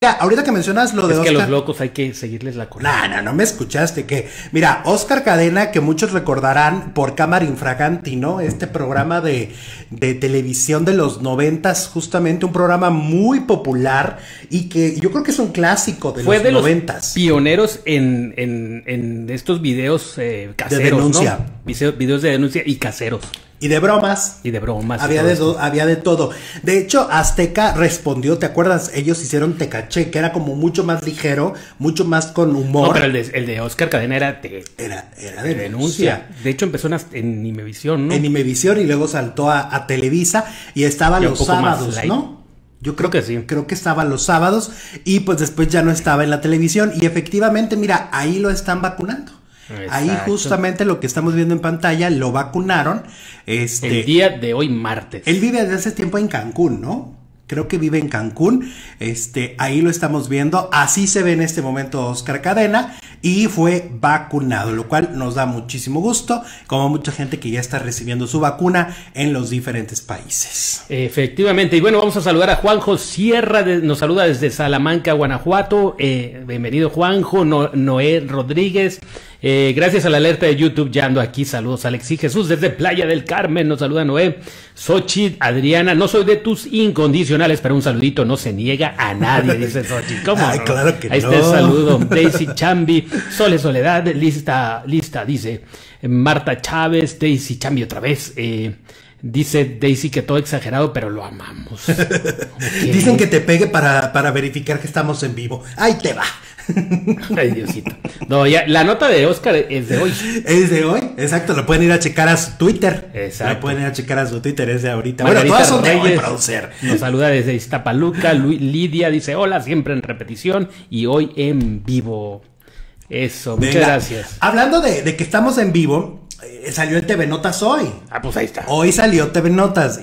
Ahorita que mencionas lo de Es que Oscar... a los locos hay que seguirles la corriente. No me escuchaste. Que mira, Oscar Cadena, que muchos recordarán por Cámara Infraganti, ¿no? Este programa de televisión de los 90s, justamente un programa muy popular y que yo creo que es un clásico de Fue los de los 90s. pioneros en estos videos caseros, De denuncia. ¿no? Videos de denuncia y caseros. Y de bromas. Y de bromas. Había de todo. De hecho, Azteca respondió, ¿te acuerdas? Ellos hicieron Tecaché, que era como mucho más ligero, mucho más con humor. No, pero el de Oscar Cadena era de denuncia. De hecho, empezó en Imevisión, ¿no? En Imevisión y luego saltó a Televisa y estaba Ya los un poco más sábados, light. ¿no? Yo Creo que sí. Creo que estaba los sábados y pues después ya no estaba en la televisión y efectivamente, mira, ahí lo están vacunando. Exacto. Ahí justamente lo que estamos viendo en pantalla, lo vacunaron. El día de hoy, martes. Él vive desde hace tiempo en Cancún, ¿no? Creo que vive en Cancún. Ahí lo estamos viendo. Así se ve en este momento Oscar Cadena. Y fue vacunado, lo cual nos da muchísimo gusto. Como mucha gente que ya está recibiendo su vacuna en los diferentes países. Efectivamente. Y bueno, vamos a saludar a Juanjo Sierra. Nos saluda desde Salamanca, Guanajuato. Bienvenido, Juanjo. Noé Rodríguez. Gracias a la alerta de YouTube, ya ando aquí. Saludos, Alex y Jesús desde Playa del Carmen. Nos saluda Noé. Xochitl, Adriana, no soy de tus incondicionales, pero un saludito no se niega a nadie, dice Xochitl. ¿Cómo? Ay, no? claro que Ahí no. está el saludo. Daisy Chambi, Sole Soledad, lista, dice. Marta Chávez, Daisy Chambi otra vez. Dice Daisy que todo exagerado, pero lo amamos. Okay. Dicen que te pegue para verificar que estamos en vivo. Ahí te va. Ay, Diosito. No, ya, la nota de Oscar es de hoy. Es de hoy, exacto. Lo pueden ir a checar a su Twitter. Exacto. Lo pueden ir a checar a su Twitter, es de ahorita. Margarita Bueno, todas son de hoy, Reyes producer. nos saluda desde Iztapaluca. Lidia dice hola, siempre en repetición y hoy en vivo. Eso, muchas gracias. Hablando de que estamos en vivo, salió el TV Notas hoy. Ah, pues ahí está. Hoy salió TV Notas.